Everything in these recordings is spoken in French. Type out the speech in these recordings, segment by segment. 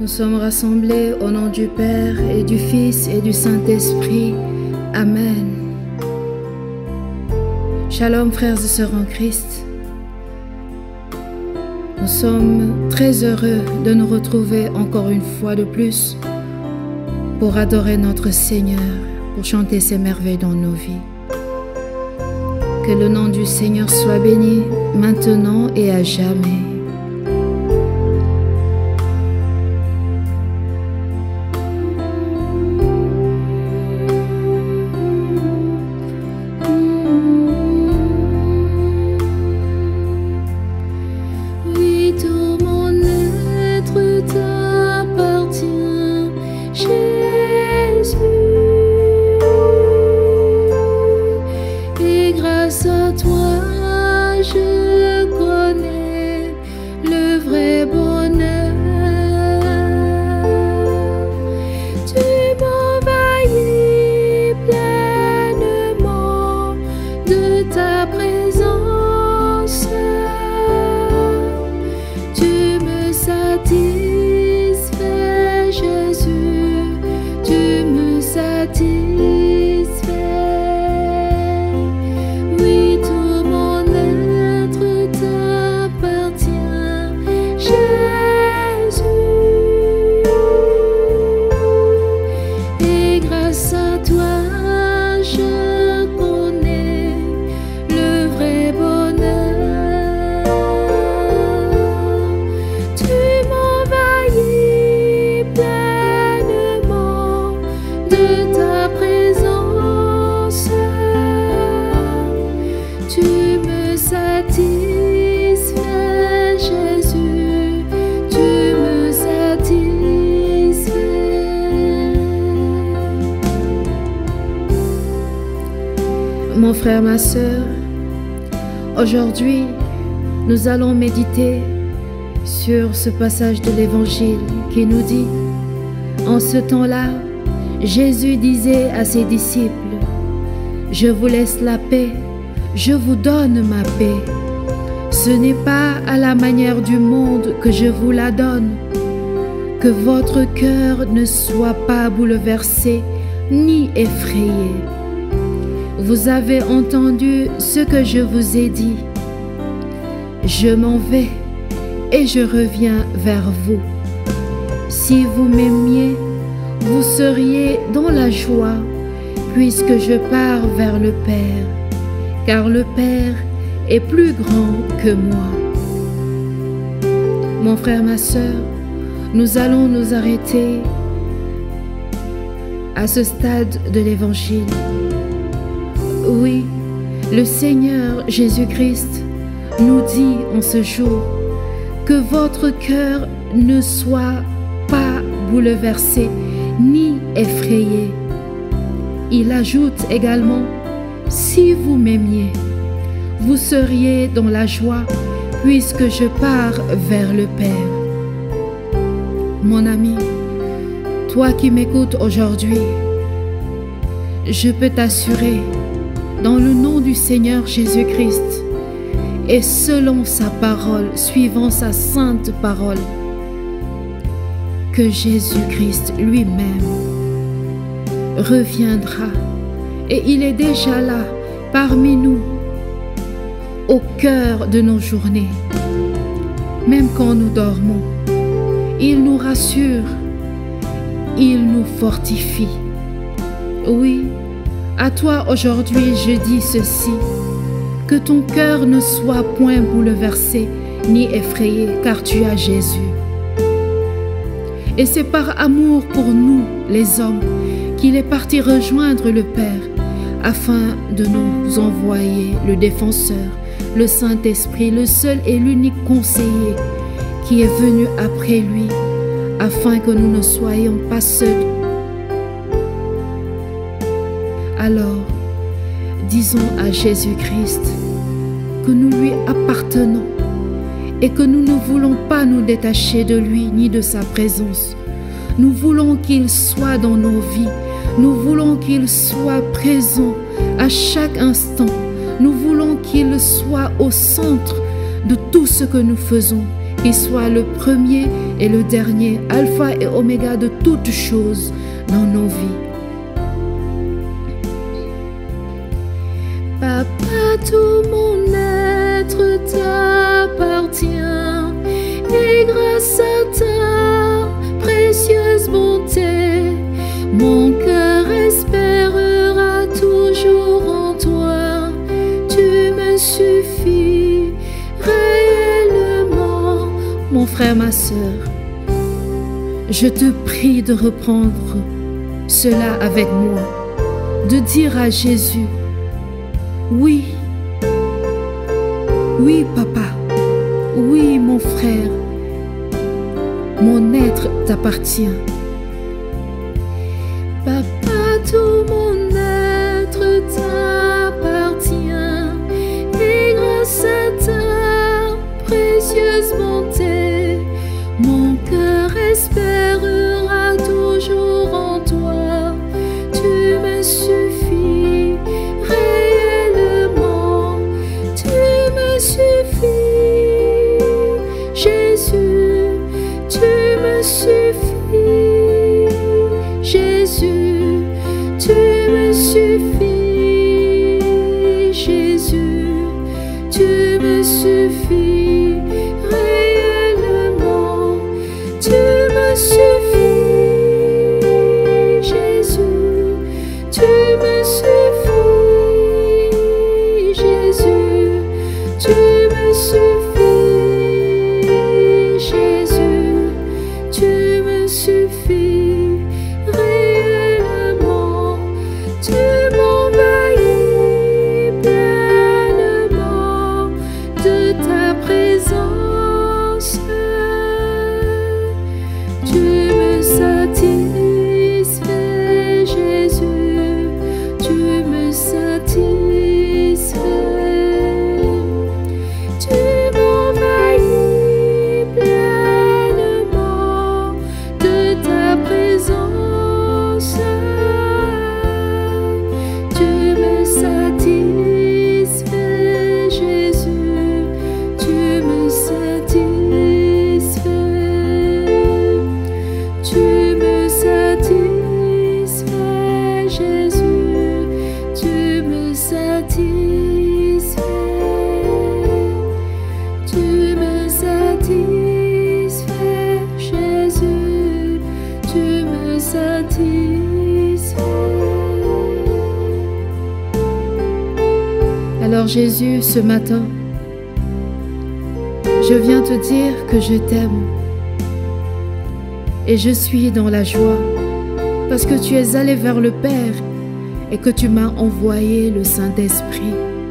Nous sommes rassemblés au nom du Père et du Fils et du Saint-Esprit. Amen. Shalom frères et sœurs en Christ. Nous sommes très heureux de nous retrouver encore une fois de plus pour adorer notre Seigneur, pour chanter ses merveilles dans nos vies. Que le nom du Seigneur soit béni maintenant et à jamais. Mon frère, ma sœur, aujourd'hui, nous allons méditer sur ce passage de l'Évangile qui nous dit: en ce temps-là, Jésus disait à ses disciples, « Je vous laisse la paix, je vous donne ma paix. Ce n'est pas à la manière du monde que je vous la donne. Que votre cœur ne soit pas bouleversé ni effrayé. Vous avez entendu ce que je vous ai dit. Je m'en vais et je reviens vers vous. Si vous m'aimiez, vous seriez dans la joie, puisque je pars vers le Père, car le Père est plus grand que moi. » Mon frère, ma sœur, nous allons nous arrêter à ce stade de l'Évangile. Oui, le Seigneur Jésus-Christ nous dit en ce jour que votre cœur ne soit pas bouleversé ni effrayé. Il ajoute également, si vous m'aimiez, vous seriez dans la joie puisque je pars vers le Père. Mon ami, toi qui m'écoutes aujourd'hui, je peux t'assurer, dans le nom du Seigneur Jésus-Christ et selon sa parole, suivant sa sainte parole, que Jésus-Christ lui-même reviendra et il est déjà là parmi nous au cœur de nos journées. Même quand nous dormons, il nous rassure, il nous fortifie. Oui, à toi aujourd'hui je dis ceci, que ton cœur ne soit point bouleversé ni effrayé, car tu as Jésus. Et c'est par amour pour nous, les hommes, qu'il est parti rejoindre le Père, afin de nous envoyer le Défenseur, le Saint-Esprit, le seul et l'unique conseiller qui est venu après lui, afin que nous ne soyons pas seuls. Alors, disons à Jésus-Christ que nous lui appartenons et que nous ne voulons pas nous détacher de lui ni de sa présence. Nous voulons qu'il soit dans nos vies. Nous voulons qu'il soit présent à chaque instant. Nous voulons qu'il soit au centre de tout ce que nous faisons, qu'il soit le premier et le dernier, alpha et oméga de toutes choses dans nos vies. Papa, tout mon être t'appartient, et grâce à ta précieuse bonté, mon cœur espérera toujours en toi. Tu me suffis réellement. Mon frère, ma sœur, je te prie de reprendre cela avec moi, de dire à Jésus: oui, oui papa, oui mon frère, mon être t'appartient. Papa, tout mon être t'appartient, et grâce à ta précieuse bonté, mon cœur espérera toujours en toi. Tu me suffis réellement, tu me suffis, Jésus, tu me suffis, Jésus, tu me suffis, Jésus, tu me suffis réellement, tu me suffis, Jésus, tu me suffis, Jésus, tu me suffis, Jésus, tu me suffis réellement, tu m'envahis pleinement de ta présence. Tu me satisfais, Jésus, tu me satisfais. Tu m'envahis pleinement de ta présence. Tu me satisfais, Jésus, tu me satisfais. Tu me satisfais, Jésus, tu me satisfais. Tu me satisfais, Jésus, tu me satisfais. Alors Jésus, ce matin, je viens te dire que je t'aime. Et je suis dans la joie parce que tu es allé vers le Père et que tu m'as envoyé le Saint-Esprit.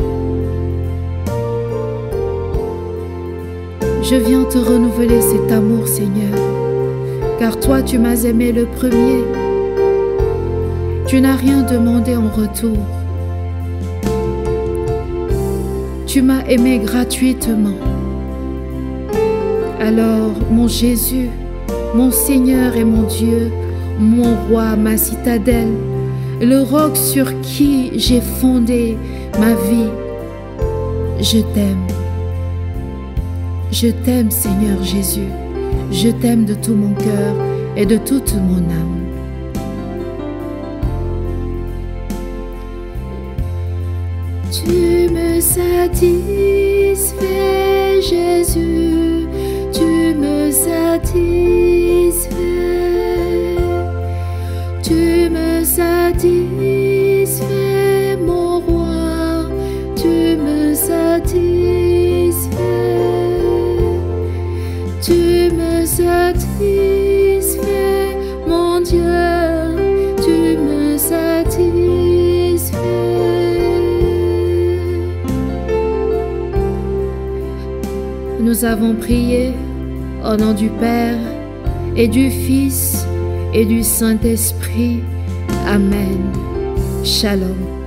Je viens te renouveler cet amour, Seigneur, car toi tu m'as aimé le premier. Tu n'as rien demandé en retour. Tu m'as aimé gratuitement. Alors, mon Jésus, mon Seigneur et mon Dieu, mon roi, ma citadelle, le roc sur qui j'ai fondé ma vie, je t'aime. Je t'aime, Seigneur Jésus. Je t'aime de tout mon cœur et de toute mon âme. Tu me satisfais, Jésus, tu me satisfais. Tu me satisfais, mon roi, tu me satisfais. Tu me satisfais, mon Dieu, tu me satisfais. Nous avons prié au nom du Père et du Fils et du Saint-Esprit. Amen. Shalom.